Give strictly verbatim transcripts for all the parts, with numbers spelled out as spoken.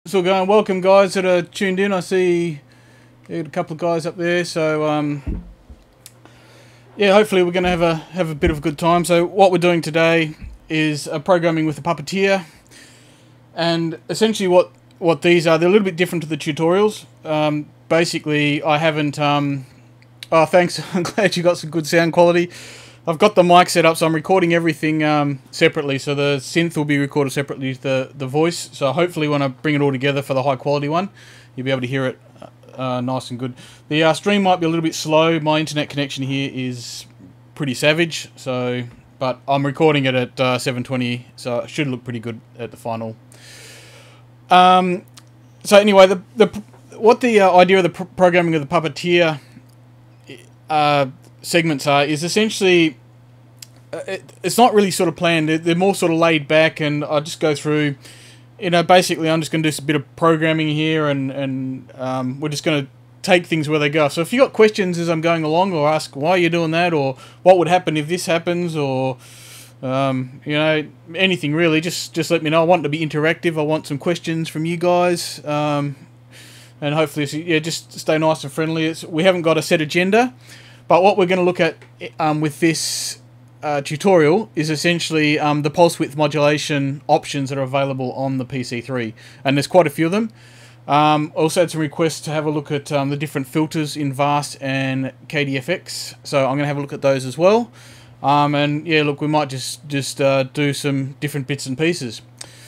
Still going. Welcome, guys that are tuned in. I see a couple of guys up there. So um, yeah, hopefully we're going to have a have a bit of a good time. So what we're doing today is uh, programming with the Puppeteer, and essentially what what these are, they're a little bit different to the tutorials. Um, basically, I haven't. Um, oh, thanks. I'm glad you got some good sound quality. I've got the mic set up, so I'm recording everything um, separately. So the synth will be recorded separately to the, the voice. So hopefully when I bring it all together for the high quality one, you'll be able to hear it uh, nice and good. The uh, stream might be a little bit slow. My internet connection here is pretty savage. So, but I'm recording it at uh, seven twenty, so it should look pretty good at the final. Um, so anyway, the, the what the uh, idea of the pr programming of the Puppeteer uh, segments are is essentially uh, it, it's not really sort of planned. They're, they're more sort of laid back, and I just go through, you know, basically I'm just going to do a bit of programming here, and and um, we're just going to take things where they go. So if you got questions as I'm going along, or ask why you're doing that, or what would happen if this happens, or um, you know, anything really, just just let me know. I want it to be interactive. I want some questions from you guys, um, and hopefully, yeah, just stay nice and friendly. It's, we haven't got a set agenda. But what we're going to look at um, with this uh, tutorial is essentially um, the pulse width modulation options that are available on the P C three. And there's quite a few of them. Um, also had some requests to have a look at um, the different filters in VAST and K D F X. So I'm going to have a look at those as well. Um, and yeah, look, we might just, just uh, do some different bits and pieces.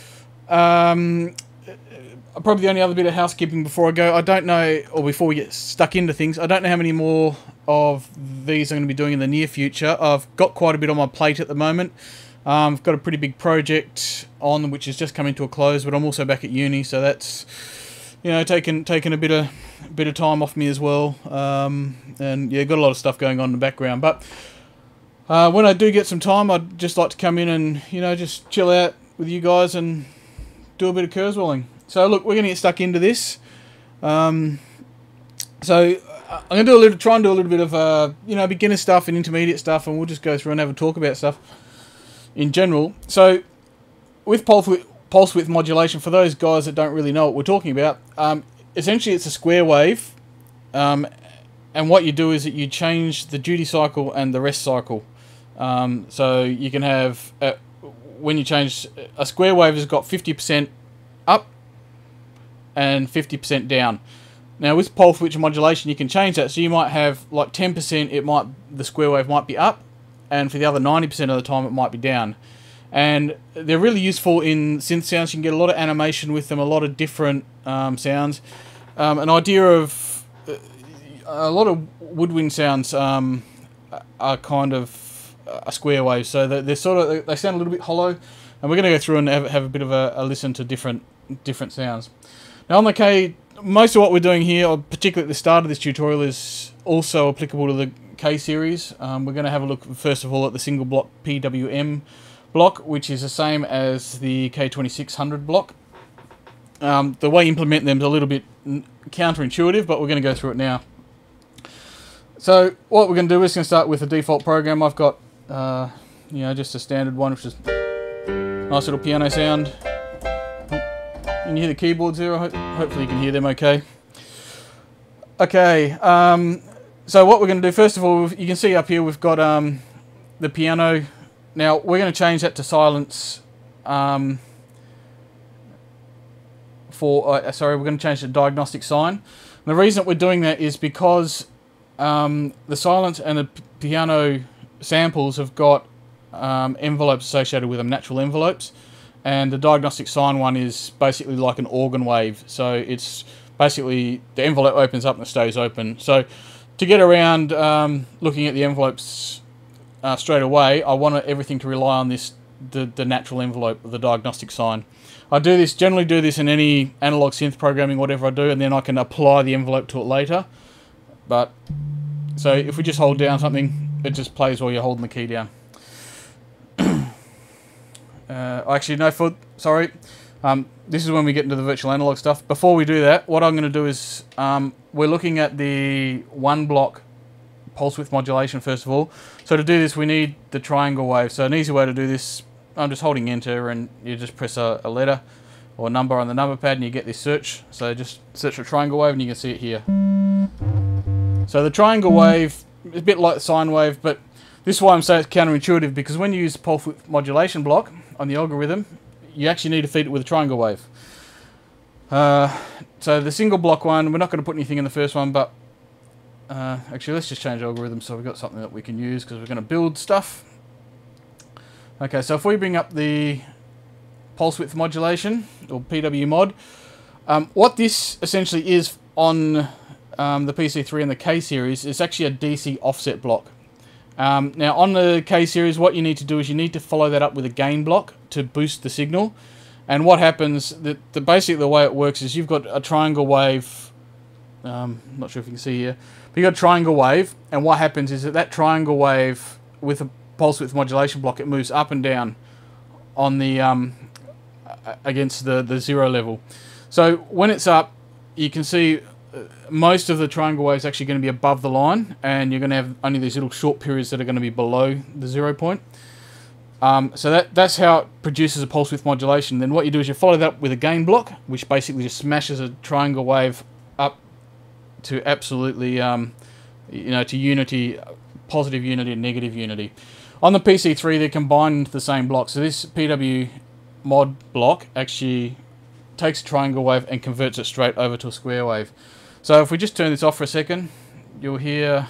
Um, probably the only other bit of housekeeping before I go, I don't know, or before we get stuck into things, I don't know how many more of these I'm going to be doing in the near future. I've got quite a bit on my plate at the moment. Um, I've got a pretty big project on which is just coming to a close, but I'm also back at uni, so that's, you know, taking taking a bit of bit of time off me as well. Um, and yeah, got a lot of stuff going on in the background. But uh, when I do get some time, I'd just like to come in and, you know, just chill out with you guys and do a bit of Kurzweiling. So look, we're going to get stuck into this. Um, so I'm going to do a little, try and do a little bit of, uh, you know, beginner stuff and intermediate stuff, and we'll just go through and have a talk about stuff in general. So with pulse width, pulse width modulation, for those guys that don't really know what we're talking about, um, essentially it's a square wave, um, and what you do is that you change the duty cycle and the rest cycle. Um, so you can have, uh, when you change, a square wave has got fifty percent up and fifty percent down. Now with pulse width modulation you can change that, so you might have like ten percent, it might, the square wave might be up, and for the other ninety percent of the time it might be down. And they're really useful in synth sounds. You can get a lot of animation with them, a lot of different um, sounds. Um, an idea of uh, a lot of woodwind sounds um, are kind of a square wave, so they're, they're sort of, they sound a little bit hollow, and we're going to go through and have, have a bit of a, a listen to different different sounds. Now on the K, most of what we're doing here, particularly at the start of this tutorial, is also applicable to the K series. Um, we're going to have a look first of all at the single block P W M block, which is the same as the K twenty-six hundred block. Um, the way you implement them is a little bit counterintuitive, but we're going to go through it now. So what we're going to do is going to start with the default program. I've got, uh, you know, just a standard one, which is nice little piano sound. Can you hear the keyboards there? Hopefully you can hear them okay. Okay, um, so what we're going to do, first of all, you can see up here we've got um, the piano. Now we're going to change that to silence um, for, uh, sorry, we're going to change the diagnostic sign. And the reason that we're doing that is because um, the silence and the piano samples have got um, envelopes associated with them, natural envelopes. And the diagnostic sign one is basically like an organ wave. So it's basically the envelope opens up and it stays open. So to get around um, looking at the envelopes uh, straight away, I want everything to rely on this the, the natural envelope of the diagnostic sign. I do this, generally do this in any analog synth programming, whatever I do, and then I can apply the envelope to it later. But so if we just hold down something, it just plays while you're holding the key down. Uh, actually, no, for, sorry. Um, this is when we get into the virtual analog stuff. Before we do that, what I'm going to do is, um, we're looking at the one block pulse width modulation first of all. So to do this, we need the triangle wave. So an easy way to do this, I'm just holding enter and you just press a, a letter. or number on the number pad, and you get this search. So just search for triangle wave, and you can see it here. So the triangle wave is a bit like the sine wave, but this is why I'm saying it's counterintuitive, because when you use the pulse width modulation block on the algorithm, you actually need to feed it with a triangle wave. Uh, so the single block one, we're not going to put anything in the first one, but uh, actually let's just change the algorithm so we've got something that we can use, because we're going to build stuff. Okay, so if we bring up the pulse width modulation, or P W mod, um, what this essentially is on um, the P C three and the K series is actually a D C offset block. Um, now on the K series, what you need to do is you need to follow that up with a gain block to boost the signal. And what happens, the, the basically the way it works is you've got a triangle wave, um, not sure if you can see here, but you've got a triangle wave, and what happens is that that triangle wave with a pulse width modulation block, it moves up and down on the um, against the, the zero level. So when it's up, you can see most of the triangle wave is actually going to be above the line, and you're going to have only these little short periods that are going to be below the zero point. Um, so that that's how it produces a pulse width modulation. Then what you do is you follow that up with a gain block, which basically just smashes a triangle wave up to absolutely, um, you know, to unity, positive unity and negative unity. On the P C three, they're combined into the same block. So this P W mod block actually takes a triangle wave and converts it straight over to a square wave. So if we just turn this off for a second, you'll hear,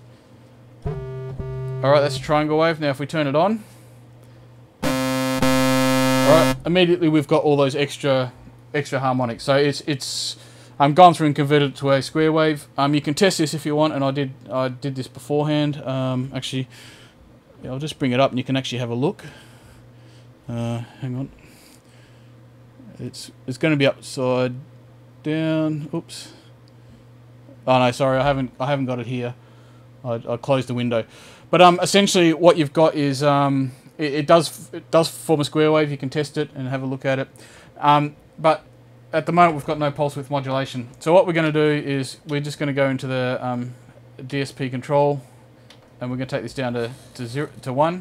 alright, that's a triangle wave. Now if we turn it on, alright, immediately we've got all those extra extra harmonics. So it's it's I'm gone through and converted it to a square wave. Um, you can test this if you want, and I did I did this beforehand. Um, actually, yeah, I'll just bring it up and you can actually have a look. Uh, hang on. It's it's going to be upside down. Oops. Oh no, sorry, I haven't I haven't got it here. I, I closed the window. But um, essentially, what you've got is um, it, it does it does form a square wave. You can test it and have a look at it. Um, but at the moment, we've got no pulse width modulation. So what we're going to do is we're just going to go into the um, D S P control, and we're going to take this down to to zero to one.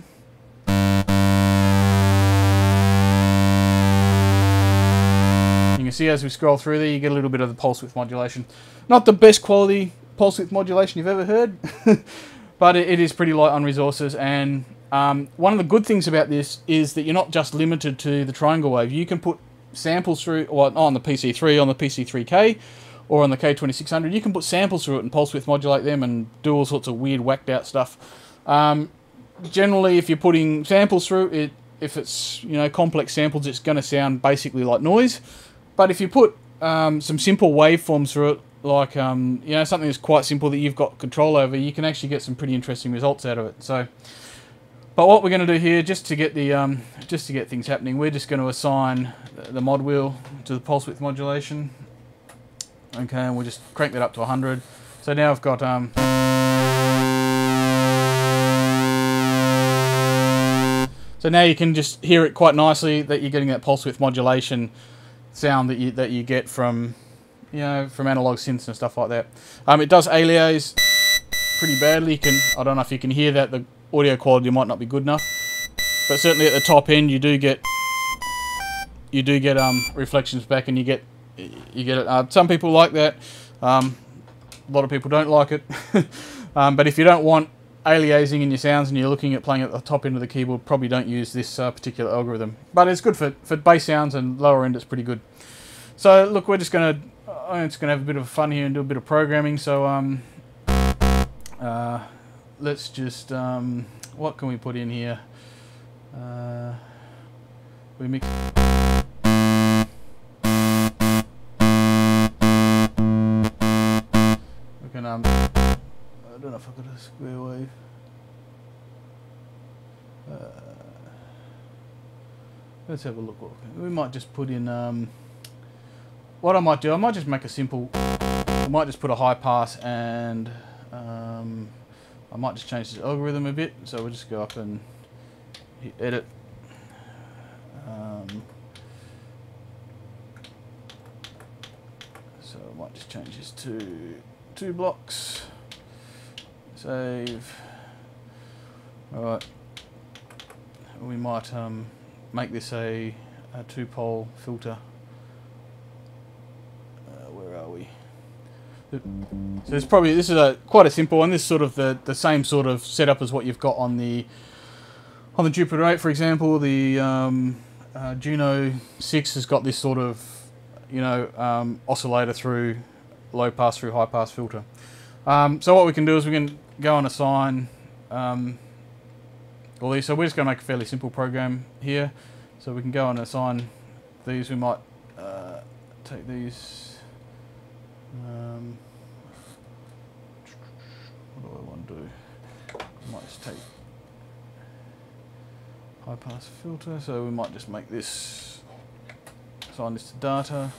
You can see as we scroll through there, you get a little bit of the pulse width modulation. Not the best quality pulse width modulation you've ever heard, but it, it is pretty light on resources. And um, one of the good things about this is that you're not just limited to the triangle wave. You can put samples through, or on the P C three, on the P C three K, or on the K twenty-six hundred. You can put samples through it and pulse width modulate them and do all sorts of weird, whacked out stuff. Um, generally, if you're putting samples through it, if it's you know complex samples, it's going to sound basically like noise. But if you put um, some simple waveforms through it, like um, you know something that's quite simple that you've got control over, you can actually get some pretty interesting results out of it. So, but what we're going to do here, just to get the um, just to get things happening, we're just going to assign the mod wheel to the pulse width modulation. Okay, and we'll just crank that up to one hundred. So now I've got um, so now you can just hear it quite nicely that you're getting that pulse width modulation sound that you that you get from you know from analog synths and stuff like that. Um, it does alias pretty badly. You can I don't know if you can hear that. The audio quality might not be good enough, but certainly at the top end you do get you do get um reflections back, and you get you get it. Uh, some people like that. Um, a lot of people don't like it. um, but if you don't want aliasing in your sounds and you're looking at playing at the top end of the keyboard, probably don't use this uh, particular algorithm. But it's good for, for bass sounds, and lower end it's pretty good. So look, we're just going to I'm just going to have a bit of fun here and do a bit of programming. So um, uh, let's just, um, what can we put in here? Uh, we mix... We can, um, I don't know if I've got a square wave. Uh, let's have a look. We might just put in, um, what I might do, I might just make a simple, I might just put a high pass, and um, I might just change the algorithm a bit. So we'll just go up and hit edit. Um, so I might just change this to two blocks. Save. Alright. We might um, make this a, a two-pole filter. So it's probably, this is a quite a simple one. This is sort of the the same sort of setup as what you've got on the on the Jupiter eight, for example. The um, uh, Juno six has got this sort of, you know, um, oscillator through low pass through high pass filter. Um, so what we can do is we can go and assign um, all these. So we're just going to make a fairly simple program here. So we can go and assign these. We might uh, take these. Um, what do I want to do? I might just take high pass filter. So we might just make this, assign this to data.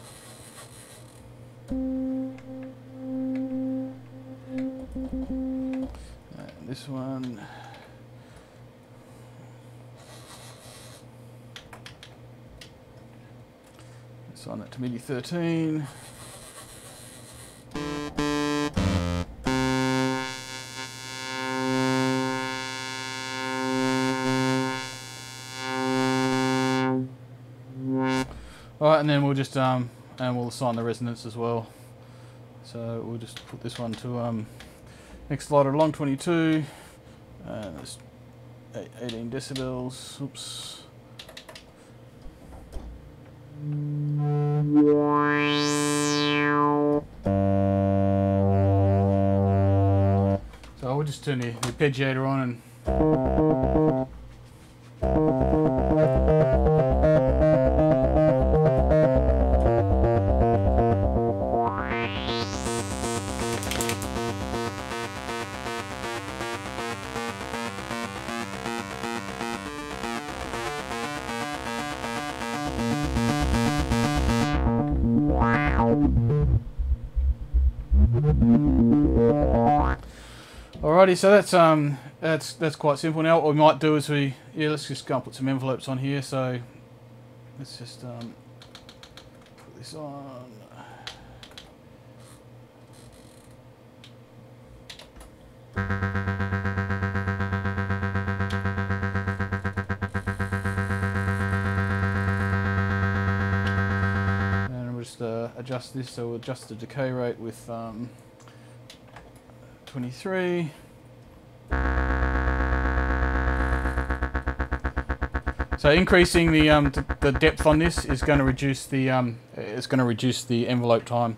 And this one. Assign that to MIDI thirteen. Alright, and then we'll just um and we'll assign the resonance as well. So we'll just put this one to um next slider along twenty-two, and it's eighteen decibels. Oops. So we'll just turn the, the arpeggiator on and alrighty, so that's um that's that's quite simple. Now what we might do is we yeah let's just go and put some envelopes on here. So let's just um put this on. And we'll just uh, adjust this. So we'll adjust the decay rate with um, twenty-three. So increasing the um, th the depth on this is going to reduce the um, it's going to reduce the envelope time.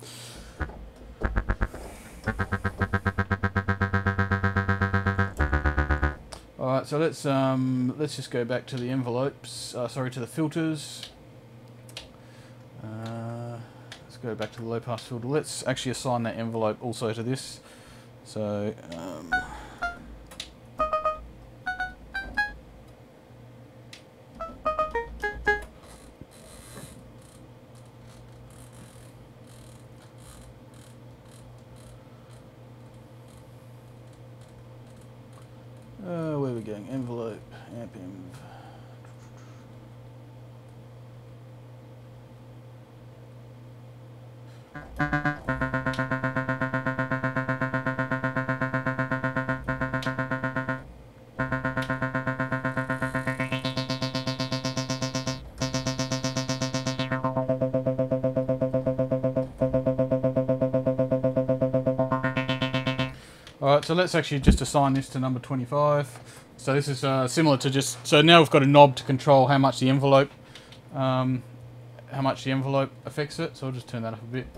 All right, so let's um, let's just go back to the envelopes. Uh, sorry, to the filters. Uh, let's go back to the low pass filter. Let's actually assign that envelope also to this. So. Um, Uh, where are we going? Envelope, amp env. Alright, so let's actually just assign this to number twenty-five. So this is uh, similar to just, so now we've got a knob to control how much the envelope, um, how much the envelope affects it. So I'll just turn that up a bit.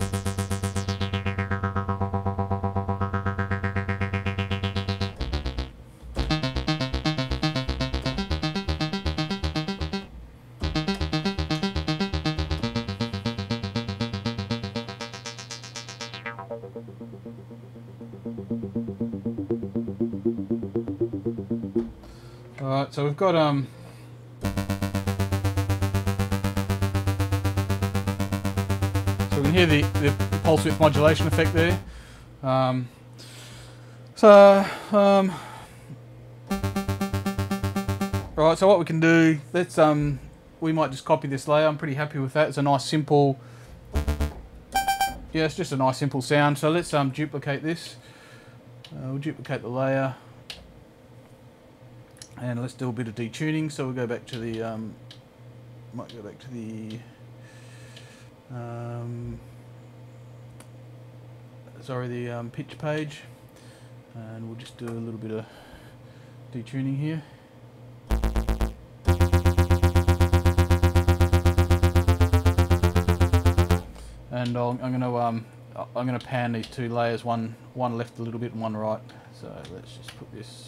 Alright, so we've got um so we can hear the, the pulse width modulation effect there. Um, so um right, so what we can do, let's um we might just copy this layer. I'm pretty happy with that. It's a nice simple, yeah, it's just a nice simple sound. So let's um duplicate this. Uh, we'll duplicate the layer. And let's do a bit of detuning. So we'll go back to the, um, might go back to the, um, sorry, the um, pitch page, and we'll just do a little bit of detuning here. And I'll, I'm going to um, I'm going to pan these two layers, one one left a little bit and one right. So let's just put this.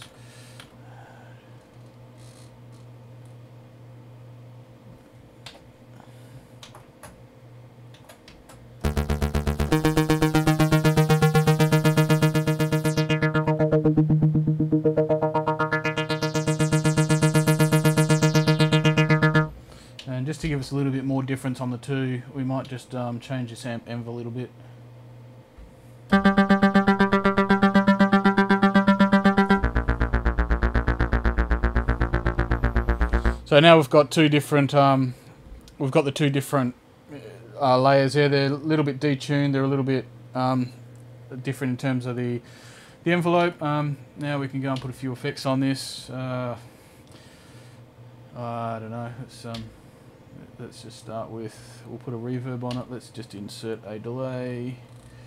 And just to give us a little bit more difference on the two, we might just um, change this amp env a little bit. So now we've got two different, um, we've got the two different uh, layers here. They're a little bit detuned. They're a little bit um, different in terms of the the envelope. Um, now we can go and put a few effects on this. Uh, I don't know. Let's um, let's just start with. We'll put a reverb on it. Let's just insert a delay.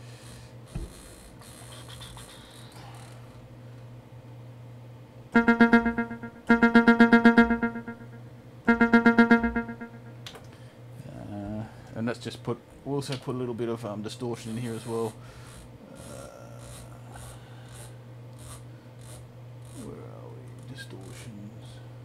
And let's just put, we'll also put a little bit of um, distortion in here as well. Uh, where are we? Distortions.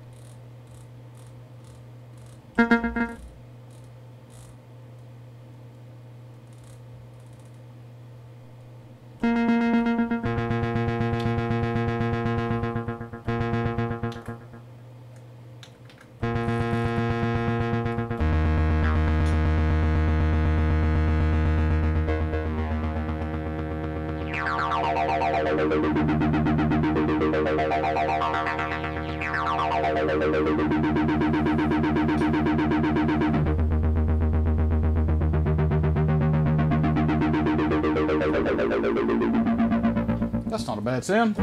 That's not a bad sound.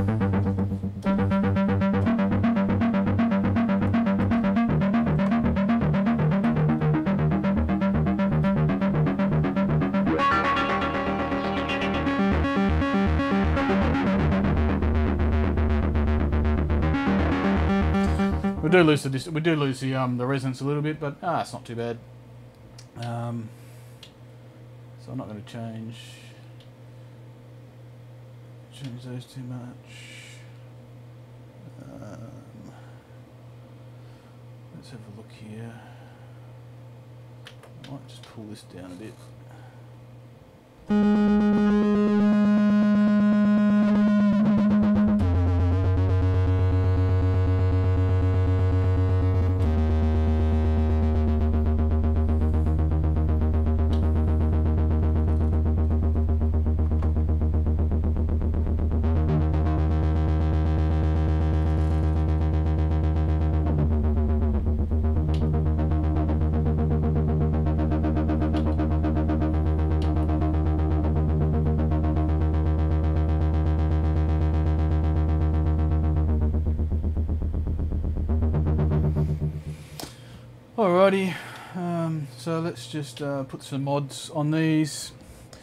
We do lose the we do lose the um the resonance a little bit, but ah, it's not too bad. Um, so I'm not going to change change those too much. Um, let's have a look here. I might just pull this down a bit. Alrighty, um, so let's just uh, put some mods on these.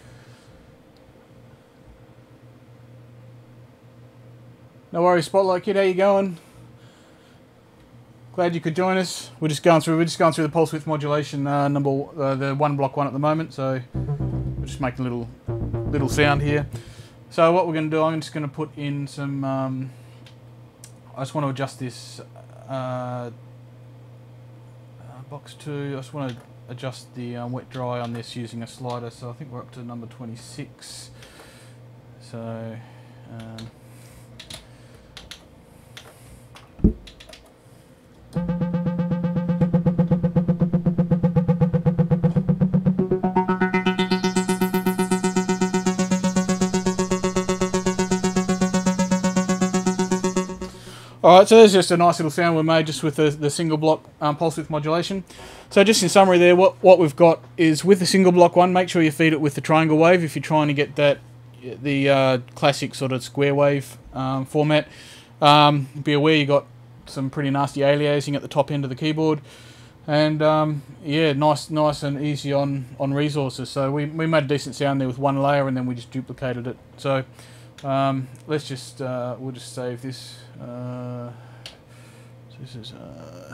No worries, Spotlight Kid, how you going? Glad you could join us. We're just going through. We're just going through the Pulse Width Modulation uh, number, uh, the one block one at the moment. So we're just making a little, little sound here. So what we're going to do, I'm just going to put in some. Um, I just want to adjust this. Uh, Box two, I just want to adjust the um, wet dry on this using a slider, so I think we're up to number twenty-six. So, um, Alright, so there's just a nice little sound we made just with the, the single block um, pulse width modulation. So just in summary there, what, what we've got is with the single block one, make sure you feed it with the triangle wave if you're trying to get that the uh, classic sort of square wave um, format. Um, be aware you got some pretty nasty aliasing at the top end of the keyboard. And um, yeah, nice, nice and easy on on resources. So we we made a decent sound there with one layer, and then we just duplicated it. So um, let's just uh, we'll just save this. Uh, so this is. Uh,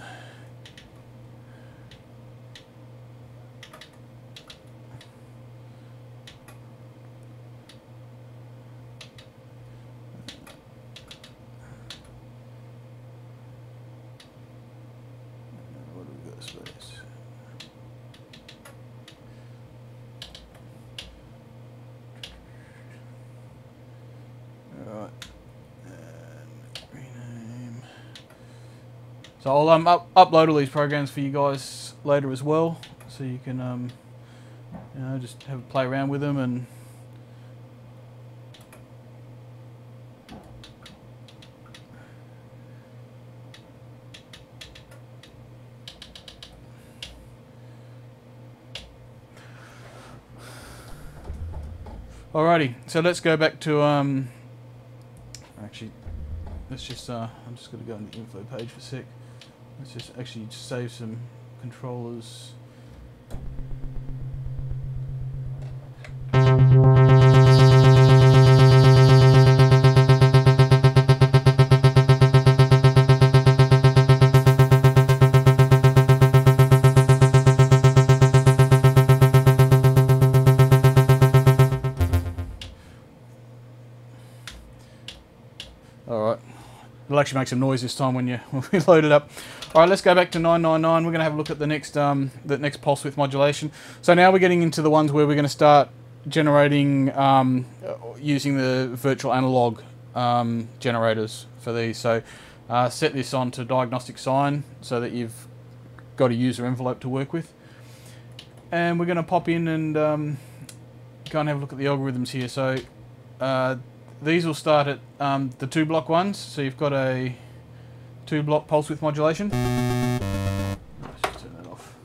So I'll um, up, upload all these programs for you guys later as well, so you can um, you know, just have a play around with them. And alrighty, so let's go back to um, actually let's just uh, I'm just going to go on the info page for a sec. Let's just actually just save some controllers. Alright. It'll actually make some noise this time when you when we load it up. All right, let's go back to nine nine nine. We're going to have a look at the next um, the next pulse width modulation. So now we're getting into the ones where we're going to start generating um, using the virtual analog um, generators for these. So uh, set this on to diagnostic sine so that you've got a user envelope to work with. And we're going to pop in and um, go and have a look at the algorithms here. So uh, these will start at um, the two block ones. So you've got a two block pulse width modulation. Let's just turn that off.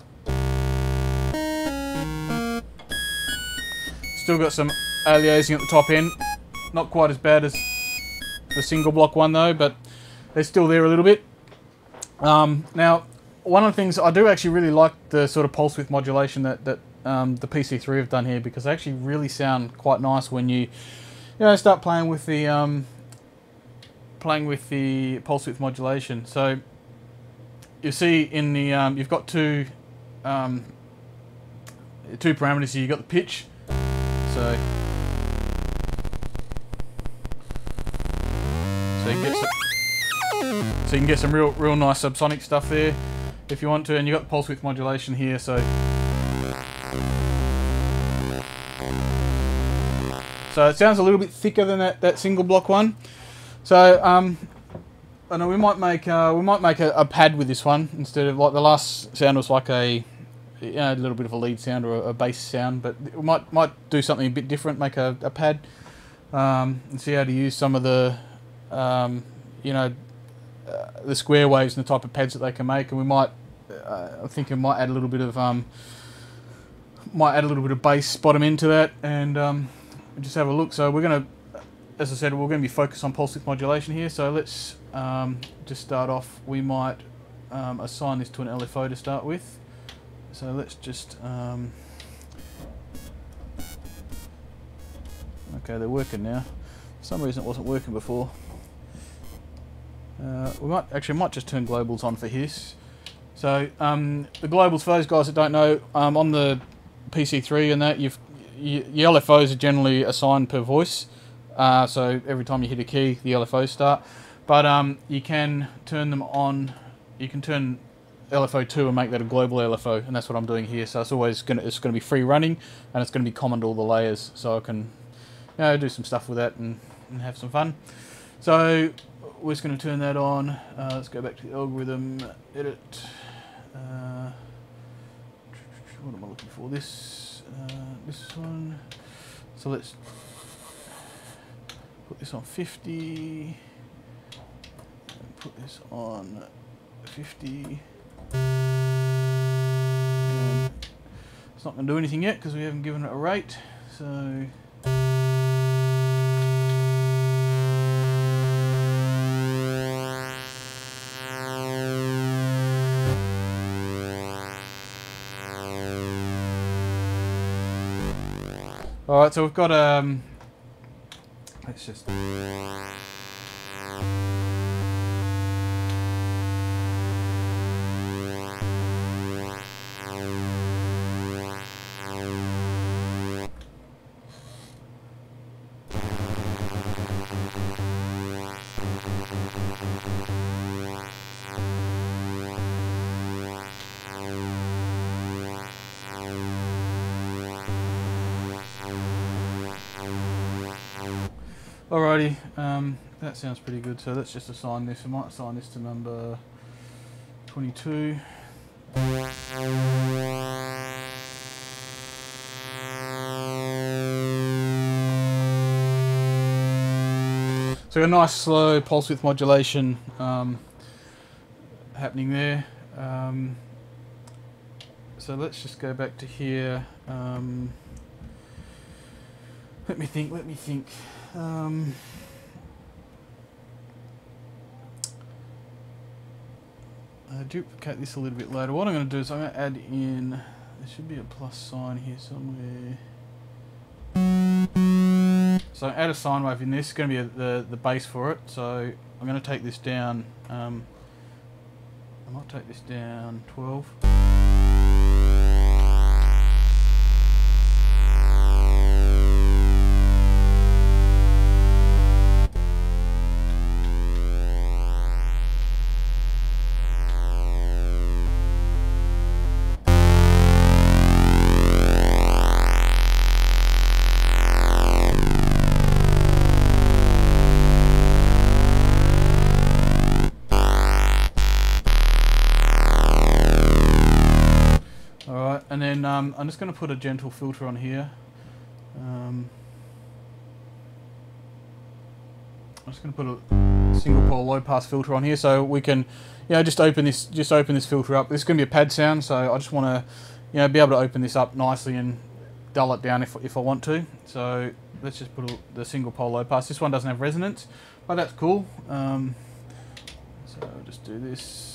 Still got some aliasing at the top end. Not quite as bad as the single block one though, but they're still there a little bit. Um, now, one of the things I do actually really like the sort of pulse width modulation that, that um, the P C three have done here, because they actually really sound quite nice when you, you know, start playing with the um, playing with the pulse width modulation. So you see in the um, you've got two um, two parameters here. You've got the pitch, so so you can get some, so you can get some real real nice subsonic stuff there if you want to, and you've got the pulse width modulation here. So so it sounds a little bit thicker than that that single block one. So um, I know we might make uh, we might make a, a pad with this one instead of, like, the last sound was like a, you know, a little bit of a lead sound or a, a bass sound, but we might might do something a bit different, make a, a pad, um, and see how to use some of the um, you know uh, the square waves and the type of pads that they can make, and we might uh, I think it might add a little bit of um, might add a little bit of bass bottom into that, and um, just have a look. So we're gonna, as I said, we're going to be focused on pulse width modulation here, so let's um, just start off. We might um, assign this to an L F O to start with. So let's just... Um, okay, they're working now. For some reason it wasn't working before. Uh, we might actually might just turn globals on for his. So um, the globals, for those guys that don't know, um, on the P C three and that, you've, you, your L F Os are generally assigned per voice. Uh, so every time you hit a key, the L F Os start. But um, you can turn them on. You can turn L F O two and make that a global L F O, and that's what I'm doing here. So it's always gonna it's gonna be free running, and it's gonna be common to all the layers. So I can, you know, do some stuff with that and, and have some fun. So we're just gonna turn that on. Uh, let's go back to the algorithm, edit. Uh, what am I looking for? This uh, this one. So let's put this on fifty, and put this on fifty, and it's not going to do anything yet because we haven't given it a rate, so All right, so we've got um. Let's just. Alrighty, um, that sounds pretty good. So let's just assign this. I might assign this to number twenty-two. So a nice slow pulse width modulation um, happening there. Um, so let's just go back to here. Um, let me think, let me think. Um, I'll duplicate this a little bit later. What I'm going to do is I'm going to add in, there should be a plus sign here somewhere. So add a sine wave in this. It's going to be a, the, the base for it. So I'm going to take this down, um, I might take this down twelve. And then um, I'm just going to put a gentle filter on here. Um, I'm just going to put a single pole low pass filter on here, so we can, you know, just open this, just open this filter up. This is going to be a pad sound, so I just want to, you know, be able to open this up nicely and dull it down if if I want to. So let's just put a, the single pole low pass. This one doesn't have resonance, but that's cool. Um, so I'll just do this.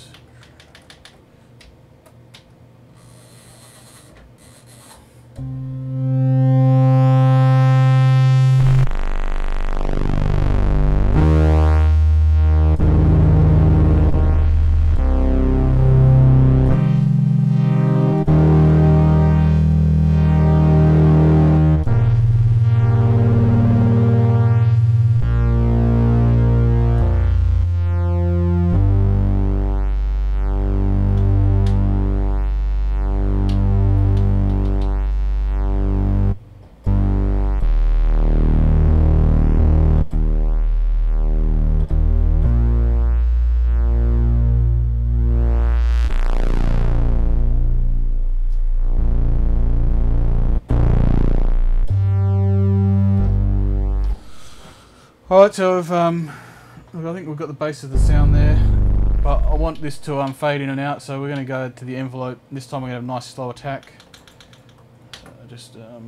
Alright, so I've, um, I think we've got the base of the sound there, but I want this to um, fade in and out, so we're going to go to the envelope. This time we're going to have a nice slow attack. So just um,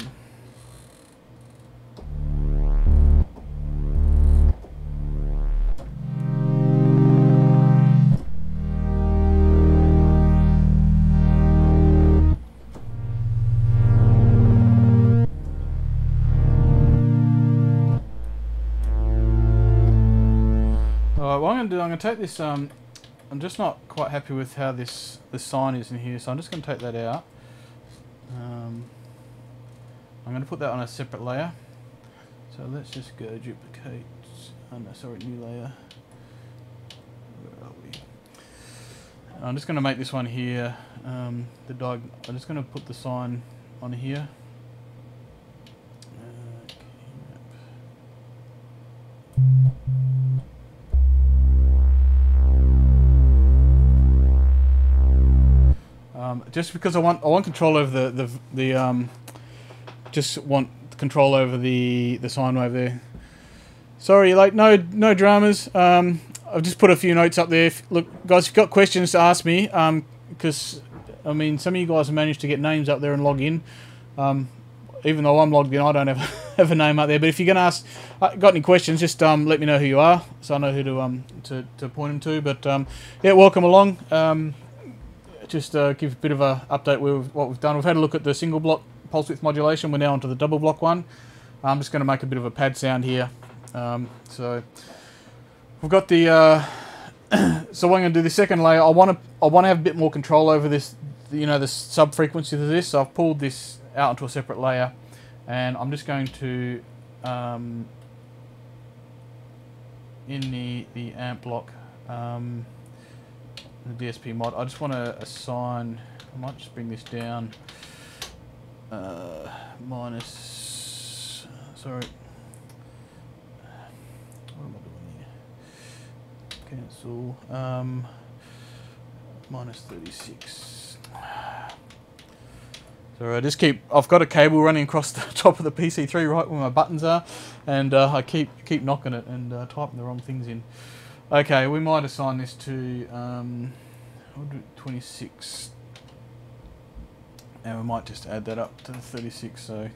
what I'm going to do, I'm going to take this, um, I'm just not quite happy with how this, this sign is in here, so I'm just going to take that out. Um, I'm going to put that on a separate layer. So let's just go duplicate, oh no, sorry, new layer. Where are we? I'm just going to make this one here, um, the diag I'm just going to put the sign on here. Um, just because I want I want control over the the the um, just want control over the the sine wave there. Sorry, like no no dramas. Um, I've just put a few notes up there. If, look, guys, if you've got questions to ask me, because um, I mean some of you guys have managed to get names up there and log in. Um, even though I'm logged in, I don't have have a name up there. But if you're gonna ask, uh, got any questions, just um, let me know who you are, so I know who to um to to point them to. But um, yeah, welcome along. Um, Just uh, give a bit of a update with what we've done. We've had a look at the single block pulse width modulation. We're now onto the double block one. I'm just going to make a bit of a pad sound here. Um, so we've got the. Uh, so what I'm going to do the second layer. I want to. I want to have a bit more control over this. You know, the sub frequency of this. So I've pulled this out into a separate layer, and I'm just going to um, in the the amp block. Um, the D S P mod. I just want to assign. I might just bring this down. Uh, minus. Sorry. What am I doing here? Cancel. Um, minus thirty-six. So I just keep. I've got a cable running across the top of the P C three right where my buttons are, and uh, I keep keep knocking it and uh, typing the wrong things in. Okay, we might assign this to um, twenty-six, and we might just add that up to the thirty-six. So.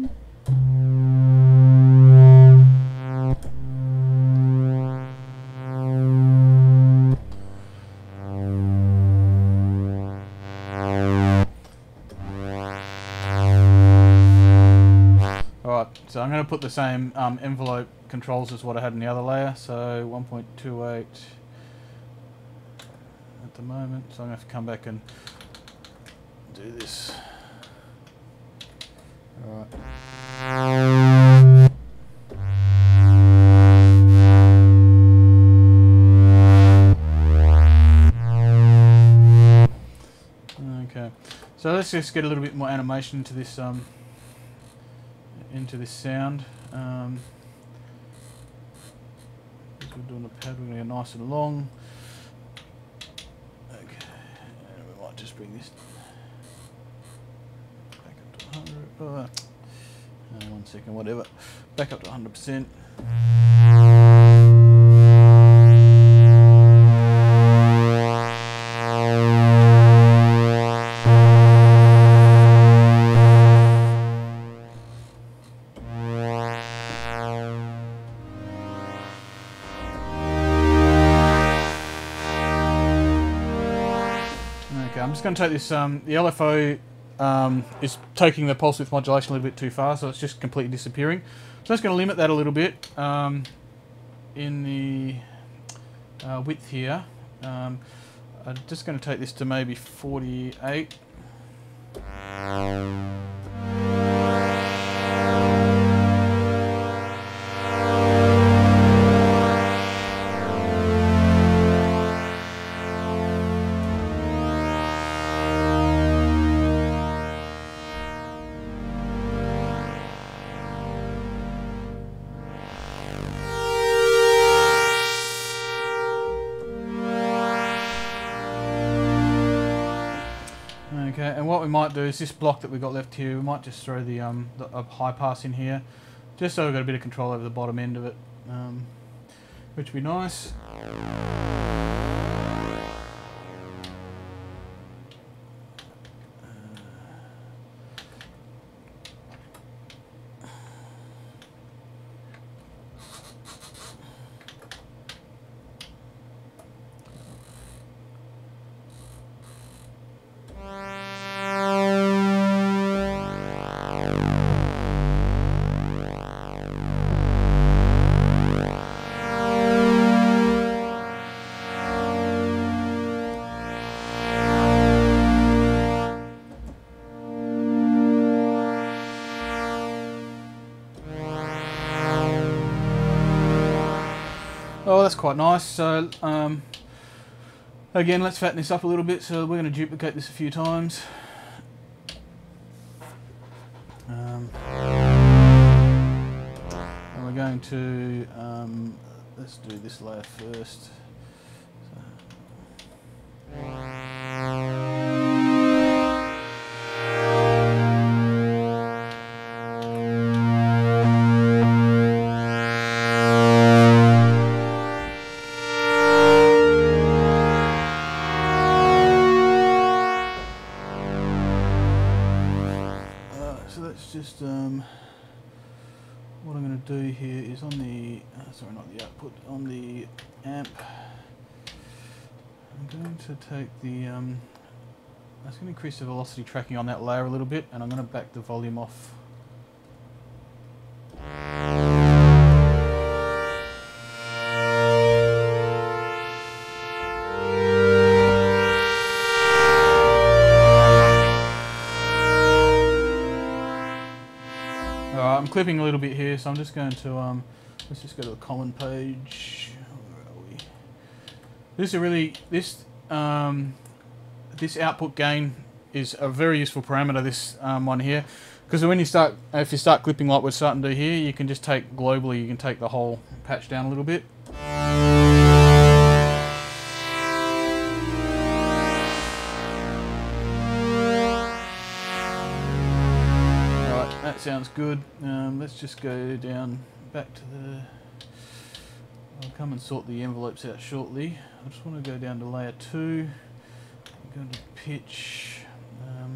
So I'm going to put the same um, envelope controls as what I had in the other layer, so one point two eight at the moment, so I'm going to have to come back and do this. Alright. Okay, so let's just get a little bit more animation into this um, into this sound. Um, as we're doing the pad, we're going to get nice and long. Okay, and we might just bring this back up to one hundred. Oh, uh, one second, whatever. Back up to one hundred percent. I'm just going to take this, um, the L F O um, is taking the pulse width modulation a little bit too far, so it's just completely disappearing. So I'm just going to limit that a little bit um, in the uh, width here. Um, I'm just going to take this to maybe forty-eight. Okay, and what we might do is this block that we've got left here, we might just throw the, um, the uh, high pass in here, just so we've got a bit of control over the bottom end of it, um, which would be nice. Oh, that's quite nice. So um, again, let's fatten this up a little bit. So we're going to duplicate this a few times. Um, and we're going to um, let's do this layer first. So. So let's just, um, what I'm going to do here is on the, uh, sorry not the output, on the amp, I'm going to take the um, I'm just going to increase the velocity tracking on that layer a little bit, and I'm going to back the volume off. Alright, I'm clipping a little bit here, so I'm just going to, um, let's just go to the common page. Where are we? This is a really, this, um, this output gain is a very useful parameter, this um, one here, because when you start, if you start clipping like we're starting to do here, you can just take globally, you can take the whole patch down a little bit. Alright, that sounds good. Um, let's just go down back to the, I'll come and sort the envelopes out shortly. I just want to go down to layer two. Go to pitch. Um,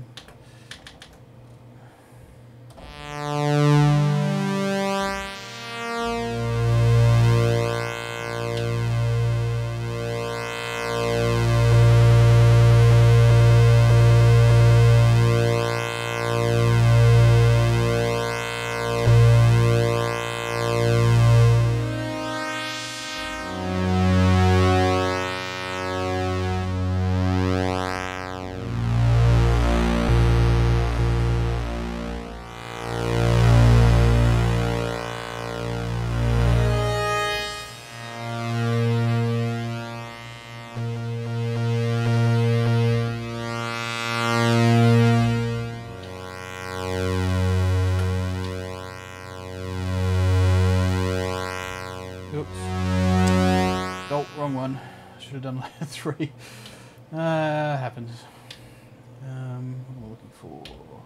Oops. Oh, wrong one. Should have done layer three. Uh, happens. Um, what am I looking for?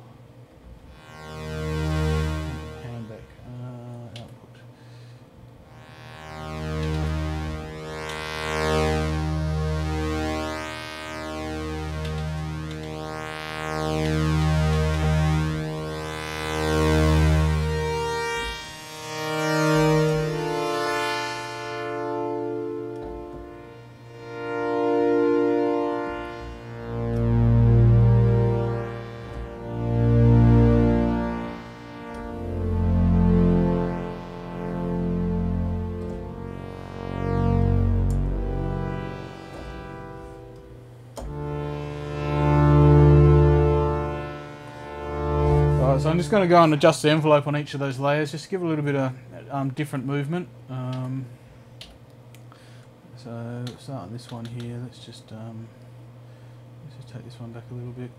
Hand back. Uh, output. So I'm just going to go and adjust the envelope on each of those layers, just to give it a little bit of um, different movement. Um, so start on this one here. Let's just um, let's just take this one back a little bit.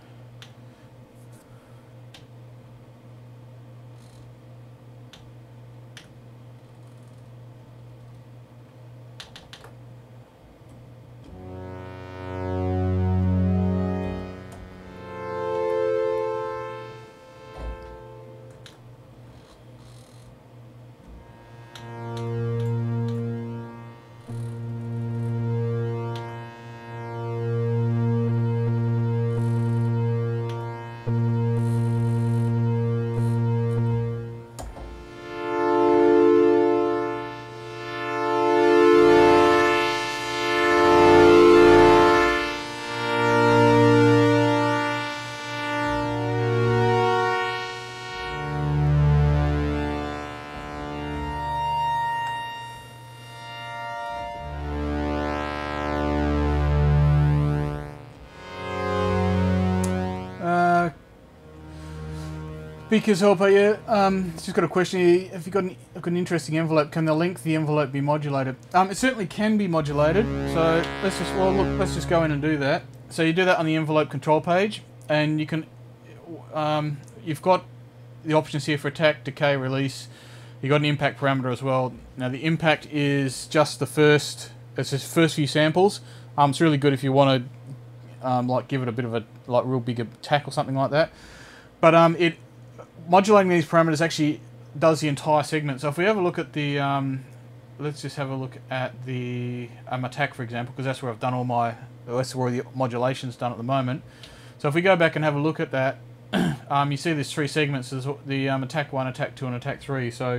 Speakers helper, yeah. Um, it's just got a question here. If you've got an, got an interesting envelope, can the length of the envelope be modulated? Um, it certainly can be modulated. So let's just well look. Let's just go in and do that. So you do that on the envelope control page, and you can. Um, you've got the options here for attack, decay, release. You've got an impact parameter as well. Now the impact is just the first. It's just first few samples. Um, it's really good if you want to, um, like give it a bit of a like real big attack or something like that. But um, it. Modulating these parameters actually does the entire segment. So if we have a look at the, um, let's just have a look at the um, attack, for example, because that's where I've done all my, that's where the modulation's done at the moment. So if we go back and have a look at that, um, you see there's three segments. There's the um, attack one, attack two, and attack three. So,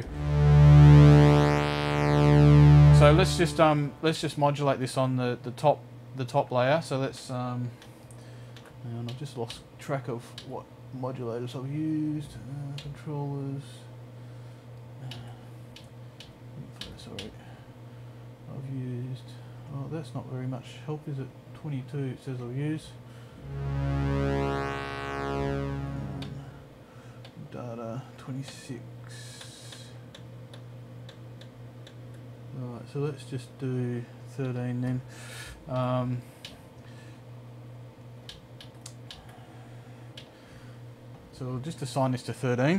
so let's just um, let's just modulate this on the the top the top layer. So let's um, And I've just lost track of what modulators I've used. Uh, controllers. Uh, sorry. I've used. Oh, that's not very much help, is it? twenty-two it says I'll use. Um, data twenty-six. Alright, so let's just do thirteen then. Um, so we'll just assign this to thirteen.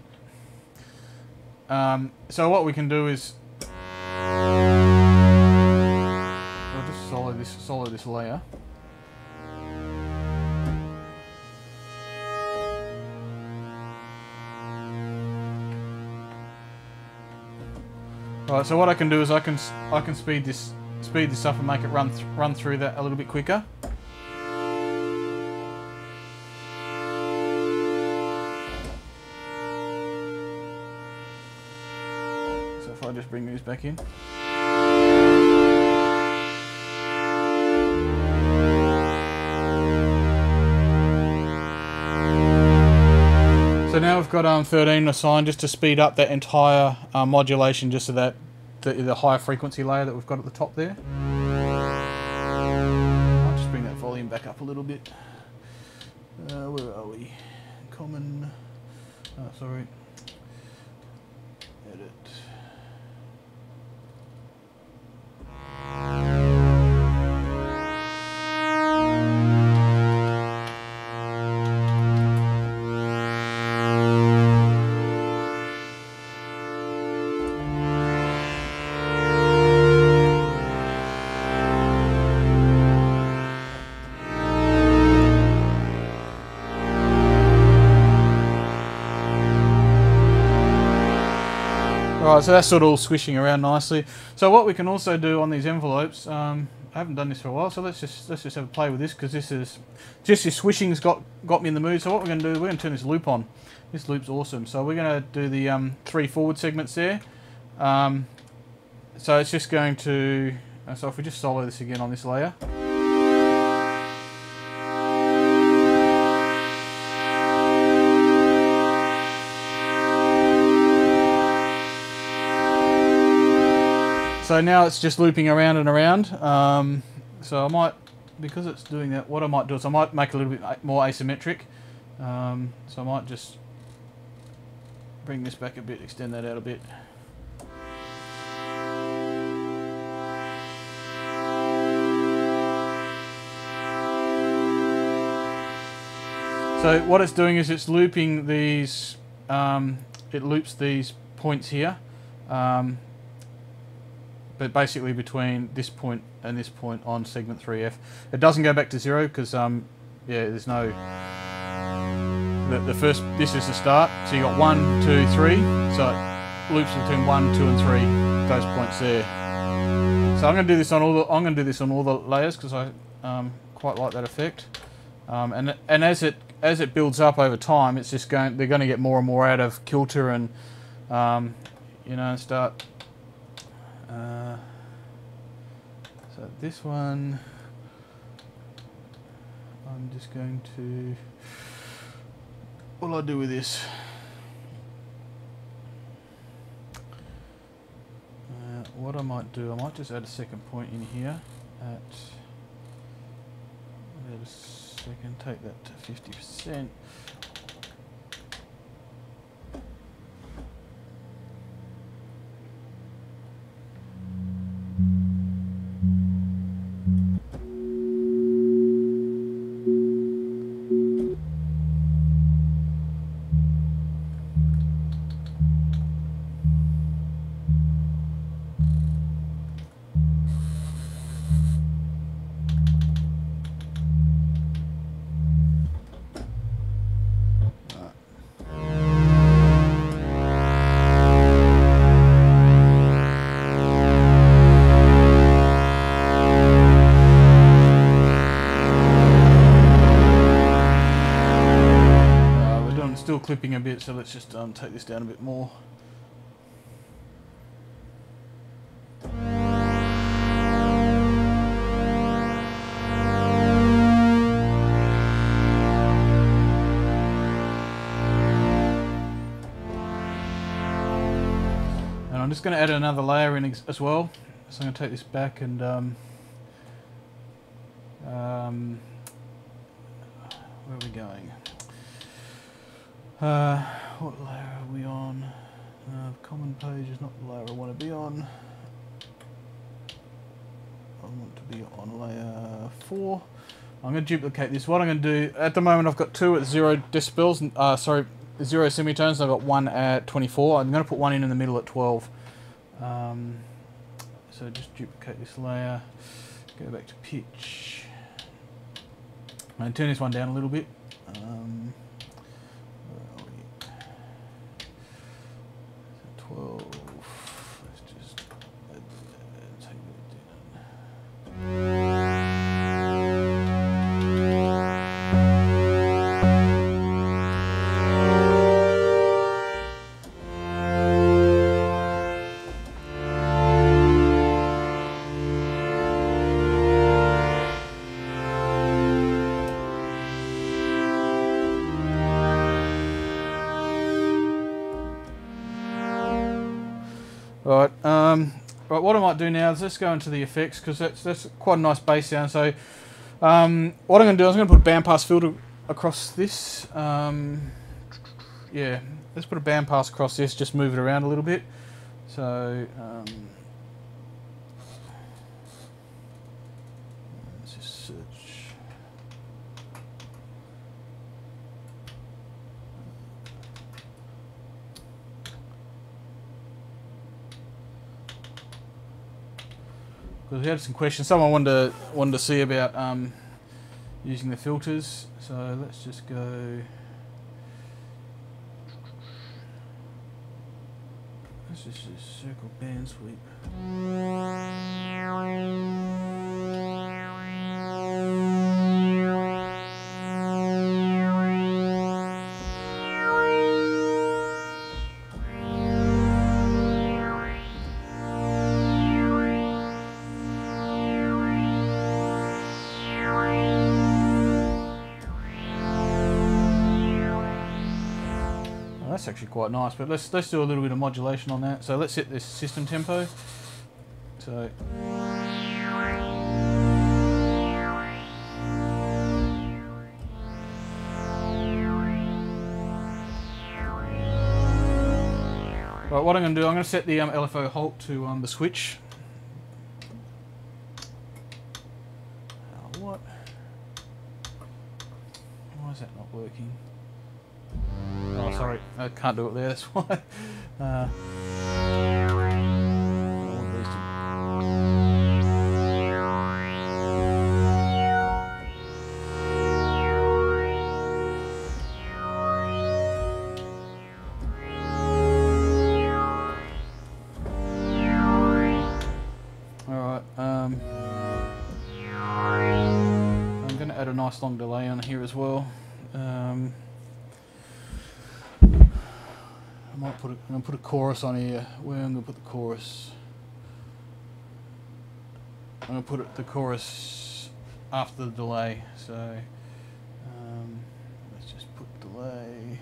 Um, so what we can do is I'll just solo this solo this layer. Right, so what I can do is I can I can speed this speed this up and make it run th run through that a little bit quicker. So if I just bring these back in. So now we've got um, thirteen assigned just to speed up that entire uh, modulation, just so that the, the higher frequency layer that we've got at the top there. I'll just bring that volume back up a little bit. Uh, where are we? Common. Oh, sorry. Edit. Alright, so that's sort of all swishing around nicely. So what we can also do on these envelopes, um, I haven't done this for a while, so let's just let's just have a play with this, because this is just this swishing's got got me in the mood. So what we're going to do, we're going to turn this loop on. This loop's awesome. So we're going to do the um, three forward segments there. Um, so it's just going to. So if we just solo this again on this layer. So now it's just looping around and around. Um, so I might, because it's doing that, what I might do is I might make it a little bit more asymmetric. Um, so I might just bring this back a bit, extend that out a bit. So what it's doing is it's looping these, um, it loops these points here. Um, but basically between this point and this point on segment three F. It doesn't go back to zero because, um, yeah, there's no... The, the first, this is the start, so you got one, two, three, so it loops between one, two and three, those points there. So I'm going to do this on all the, I'm going to do this on all the layers because I um, quite like that effect. Um, and and as it as it builds up over time, it's just going, they're going to get more and more out of kilter and, um, you know, and start... Uh, so this one, I'm just going to, what'll I do with this? Uh, what I might do, I might just add a second point in here at, wait a second, take that to fifty percent. Still clipping a bit, so let's just um, take this down a bit more. I'm just going to add another layer in as well. So I'm going to take this back and um, um, where are we going? Uh, what layer are we on? Uh, common page is not the layer I want to be on. I want to be on layer four. I'm going to duplicate this. What I'm going to do, at the moment I've got two at zero decibels, uh, sorry, zero semitones, I've got one at twenty-four. I'm going to put one in in the middle at twelve. Um, so just duplicate this layer, go back to pitch. I'm going to turn this one down a little bit. Um, where are we? twelve. Let's just uh, take that down. Right, um, right, what I might do now is let's go into the effects, because that's, that's quite a nice bass sound. So um, what I'm going to do is I'm going to put a bandpass filter across this. Um, yeah, let's put a bandpass across this, just move it around a little bit. So um, let's just search. Because we had some questions. Someone wanted to wanted to see about um, using the filters. So let's just go. Let's just, just circle band sweep. That's actually quite nice, but let's let's do a little bit of modulation on that. So let's set this system tempo. So right, what I'm going to do, I'm going to set the um, L F O halt to um, the switch. Oh, what? Why is that not working? Oh, sorry, I can't do it there, that's why. Uh, I want these to... Alright, um, I'm going to add a nice long delay on here as well. Um, I might put a, I'm going to put a chorus on here. Where am I going to put the chorus? I'm going to put it, the chorus after the delay. So um, let's just put delay.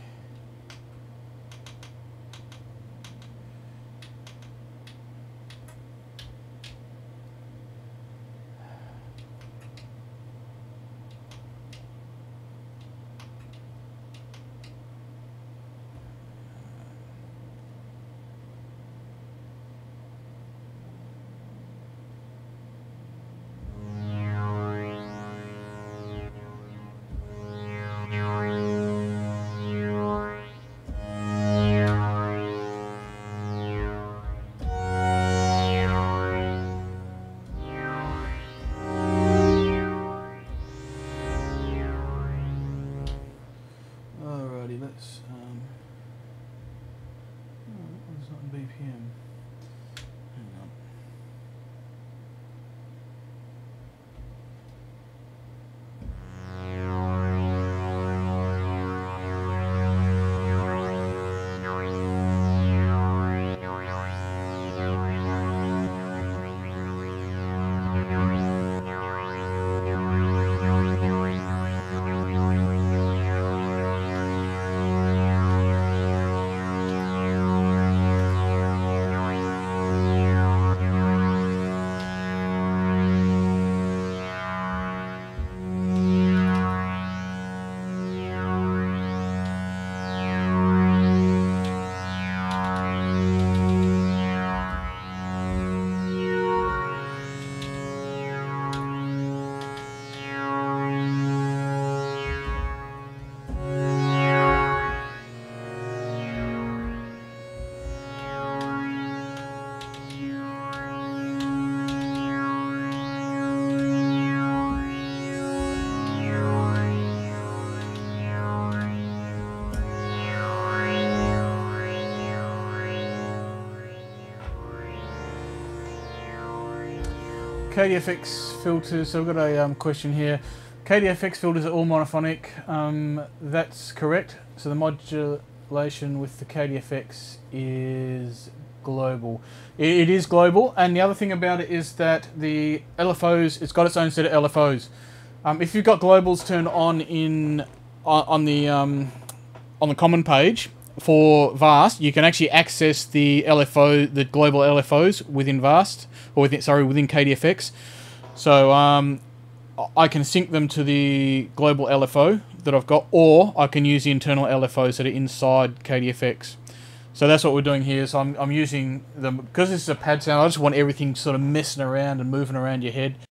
K D F X filters. So we've got a um, question here. K D F X filters are all monophonic. Um, that's correct. So the modulation with the K D F X is global. It, it is global, and the other thing about it is that the L F Os, it's got its own set of L F Os. Um, if you've got globals turned on in on, on the um, on the common page for Vast, you can actually access the L F O, the global L F Os within Vast, or within, sorry, within K D F X. So um, I can sync them to the global L F O that I've got, or I can use the internal L F Os that are inside K D F X. So that's what we're doing here. So I'm, I'm using them, because this is a pad sound, I just want everything sort of messing around and moving around your head.